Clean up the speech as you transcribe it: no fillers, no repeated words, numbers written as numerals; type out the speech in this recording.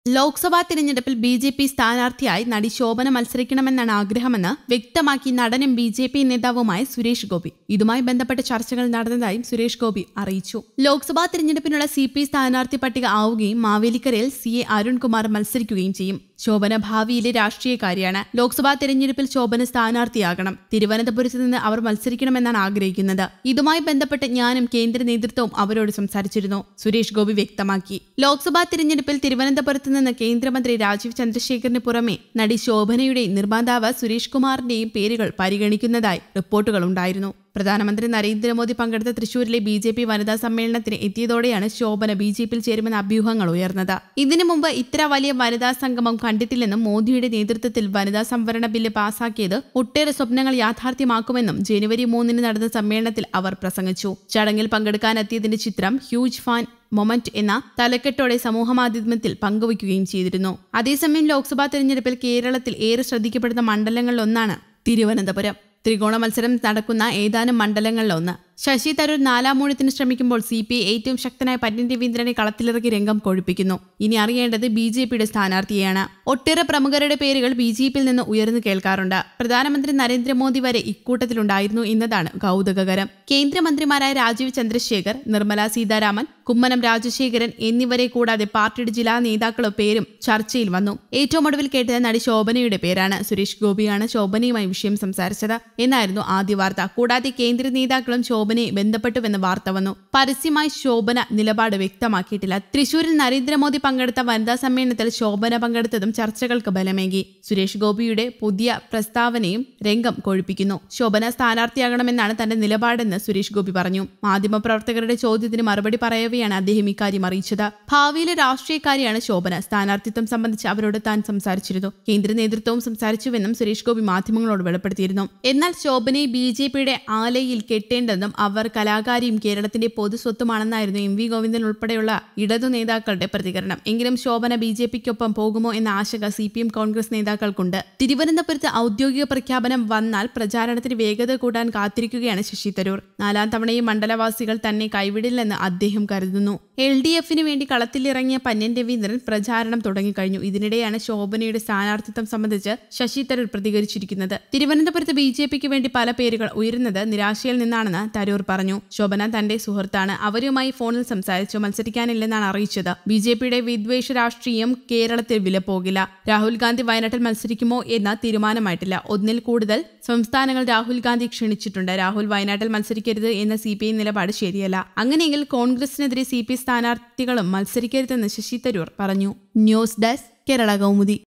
ലോക്സഭാ തിരഞ്ഞെടുപ്പിൽ ബി.ജെ.പി സ്ഥാനാർത്ഥിയായി നടി ശോഭന മത്സരിക്കണമെന്നാണ് ആഗ്രഹമെന്ന് വ്യക്തമാക്കി നടനും ബി.ജെ.പി നേതാവുമായ സുരേഷ് ഗോപി. ഇതുമായി ബന്ധപ്പെട്ട ചർച്ചകൾ നടന്നതായും സുരേഷ് ഗോപി അറിയിച്ചു. ലോക്സഭാ തിരഞ്ഞെടുപ്പിനുള്ള സി.പി.ഐ സ്ഥാനാർത്ഥി പട്ടിക ആവുകയും മാവേലിക്കരയിൽ സി.എ. അരുൺകുമാർ മത്സരിക്കുകയും ചെയ്യും. ശോഭന ഭാവിയിലെ രാഷ്ട്രീയക്കാരിയാണ്. ലോക്സഭാ തിരഞ്ഞെടുപ്പിൽ ശോഭന സ്ഥാനാർത്ഥിയാകണം. തിരുവനന്തപുരത്ത് നിന്ന് അവർ മത്സരിക്കണമെന്നാണ് ആഗ്രഹിക്കുന്നത്. ഇതുമായി ബന്ധപ്പെട്ട് ഞാനും കേന്ദ്ര നേതൃത്വവും അവരോട് സംസാരിച്ചിരുന്നു. സുരേഷ് ഗോപി വ്യക്തമാക്കി. ലോക്സഭാ തിരഞ്ഞെടുപ്പിൽ തിരുവനന്തപുരത്ത് നിന്ന് കേന്ദ്രമന്ത്രി രാജീവ് ചന്ദ്രശേഖറിന് പുറമെ നടി ശോഭനയുടെയും നിർമ്മാതാവ് സുരേഷ് കുമാറിന്റെയും പേരുകൾ പരിഗണിക്കുന്നതായി റിപ്പോർട്ടുകളുണ്ടായിരുന്നു. പ്രധാനമന്ത്രി നരേന്ദ്രമോദി പങ്കെടുത്ത തൃശൂരിലെ ബി.ജെ.പി വനിതാ സമ്മേളനത്തിന് എത്തിയതോടെയാണ് ശോഭന ബി.ജെ.പിയിൽ ചേരുമെന്ന അഭ്യൂഹങ്ങൾ ഉയർന്നത്. ഇതിനു മുമ്പ് ഇത്ര വലിയ വനിതാ സംഗമം കണ്ടിട്ടില്ലെന്നും മോദിയുടെ നേതൃത്വത്തിൽ വനിതാ സംവരണ ബില്ല് പാസാക്കിയത് ഒട്ടേറെ സ്വപ്നങ്ങൾ യാഥാർത്ഥ്യമാക്കുമെന്നും ജനുവരി 3-ന് നടന്ന സമ്മേളനത്തിൽ അവർ പ്രസംഗിച്ചു. ചടങ്ങിൽ പങ്കെടുക്കാനെത്തിയതിന്റെ ചിത്രം ഹ്യൂജ് ഫാൻ മൊമെന്റ് എന്ന തലക്കെട്ടോടെ സമൂഹമാധ്യമത്തിൽ പങ്കുവയ്ക്കുകയും ചെയ്തിരുന്നു. അതേസമയം ലോക്സഭാ തെരഞ്ഞെടുപ്പിൽ കേരളത്തിൽ ഏറെ ശ്രദ്ധിക്കപ്പെടുന്ന മണ്ഡലങ്ങളിലൊന്നാണ് തിരുവനന്തപുരം. ത്രികോണ മത്സരം നടക്കുന്ന ഏതാനും മണ്ഡലങ്ങളിലൊന്ന്. ശശി തരൂർ 4ാം ഊഴത്തിന് ശ്രമിക്കുമ്പോൾ സി.പി.ഐ ഏറ്റവും ശക്തനായ പന്ന്യൻ രവീന്ദ്രനെ കളത്തിലിറക്കി രംഗം കൊഴുപ്പിക്കുന്നു. ഇനി അറിയേണ്ടത് ബി.ജെ.പിയുടെ സ്ഥാനാർത്ഥിയെയാണ്. ഒട്ടേറെ പ്രമുഖരുടെ പേരുകൾ ബി.ജെ.പിയിൽ നിന്ന് ഉയർന്നു കേൾക്കാറുണ്ട്. പ്രധാനമന്ത്രി നരേന്ദ്രമോദി വരെ ഇക്കൂട്ടത്തിലുണ്ടായിരുന്നു എന്നതാണ് കൗതുകകരം. കേന്ദ്രമന്ത്രിമാരായ രാജീവ് ചന്ദ്രശേഖർ, നിർമ്മല സീതാരാമൻ, കുമ്മനം രാജശേഖരൻ എന്നിവരെ കൂടാതെ പാർട്ടിയുടെ ജില്ലാ നേതാക്കളുടെ പേരും ചർച്ചയിൽ വന്നു. ഏറ്റവും ഒടുവിൽ കേട്ടത് നടി ശോഭനയുടെ പേരാണ്. സുരേഷ് ഗോപിയാണ് ശോഭനയുമായി വിഷയം സംസാരിച്ചത് എന്നായിരുന്നു ആദ്യ വാർത്ത. കൂടാതെ കേന്ദ്ര നേതാക്കളും ശോഭനയെ ബന്ധപ്പെട്ടുവെന്ന് വാർത്ത വന്നു. പരസ്യമായി ശോഭന നിലപാട് വ്യക്തമാക്കിയിട്ടില്ല. തൃശൂരിൽ നരേന്ദ്രമോദി പങ്കെടുത്ത വനിതാ സമ്മേളനത്തിൽ ശോഭന പങ്കെടുത്തതും ചർച്ചകൾക്ക് ബലമേകി. സുരേഷ് ഗോപിയുടെ പുതിയ പ്രസ്താവനയും രംഗം കൊഴുപ്പിക്കുന്നു. ശോഭന സ്ഥാനാർത്ഥിയാകണമെന്നാണ് തന്റെ നിലപാടെന്ന് സുരേഷ് ഗോപി പറഞ്ഞു. മാധ്യമപ്രവർത്തകരുടെ ചോദ്യത്തിന് മറുപടി പറയവെയാണ് അദ്ദേഹം ഇക്കാര്യം അറിയിച്ചത്. ഭാവിയിലെ രാഷ്ട്രീയക്കാരിയാണ് ശോഭന. സ്ഥാനാർത്ഥിത്വം സംബന്ധിച്ച് അവരോട് താൻ സംസാരിച്ചിരുന്നു. കേന്ദ്ര നേതൃത്വവും സംസാരിച്ചുവെന്നും സുരേഷ് ഗോപി മാധ്യമങ്ങളോട് വെളിപ്പെടുത്തിയിരുന്നു. എന്നാൽ ശോഭനയെ ബി.ജെ.പിയുടെ ആലയിൽ കെട്ടേണ്ടെന്നും അവർ കലാകാരിയും കേരളത്തിന്റെ പൊതുസ്വത്തുമാണെന്നായിരുന്നു എം.വി. ഗോവിന്ദൻ ഉൾപ്പെടെയുള്ള ഇടതു നേതാക്കളുടെ പ്രതികരണം. എങ്കിലും ശോഭന ബി.ജെ.പിക്കൊപ്പം പോകുമോ എന്ന ആശങ്ക സി.പി.എം കോൺഗ്രസ് നേതാക്കൾക്കുണ്ട്. തിരുവനന്തപുരത്ത് ഔദ്യോഗിക പ്രഖ്യാപനം വന്നാൽ പ്രചാരണത്തിന് വേഗത കൂട്ടാൻ കാത്തിരിക്കുകയാണ് ശശി തരൂർ. 4ാം തവണയും മണ്ഡലവാസികൾ തന്നെ കൈവിടില്ലെന്ന് അദ്ദേഹം കരുതുന്നു. LDFിന് വേണ്ടി കളത്തിലിറങ്ങിയ പന്ന്യൻ രവീന്ദ്രൻ പ്രചാരണം തുടങ്ങിക്കഴിഞ്ഞു. ഇതിനിടെയാണ് ശോഭനയുടെ സ്ഥാനാർത്ഥിത്വം സംബന്ധിച്ച് ശശി തരൂർ പ്രതികരിച്ചിരിക്കുന്നത്. തിരുവനന്തപുരത്ത് ബി.ജെ.പിക്ക് വേണ്ടി പല പേരുകൾ ഉയരുന്നത് നിരാശയിൽ നിന്നാണെന്ന് തരൂർ പറഞ്ഞു. ശോഭന തന്റെ സുഹൃത്താണ്. അവരുമായി ഫോണിൽ സംസാരിച്ചു. മത്സരിക്കാനില്ലെന്നാണ് അറിയിച്ചത്. ബി.ജെ.പിയുടെ വിദ്വേഷ രാഷ്ട്രീയം കേരളത്തിൽ വിലപ്പോകില്ല. രാഹുൽ ഗാന്ധി വയനാട്ടിൽ മത്സരിക്കുമോ എന്ന തീരുമാനമായിട്ടില്ല. 1-ൽ കൂടുതൽ സംസ്ഥാനങ്ങൾ രാഹുൽ ഗാന്ധി ക്ഷണിച്ചിട്ടുണ്ട്. രാഹുൽ വയനാട്ടിൽ മത്സരിക്കരുത് എന്ന സി.പി.ഐ നിലപാട് ശരിയല്ല. അങ്ങനെയെങ്കിൽ കോൺഗ്രസിനെതിരെ സി.പി.ഐ സ്ഥാനാർത്ഥികളും മത്സരിക്കരുതെന്ന് ശശി തരൂർ പറഞ്ഞു. News desk Kerala Kaumudi.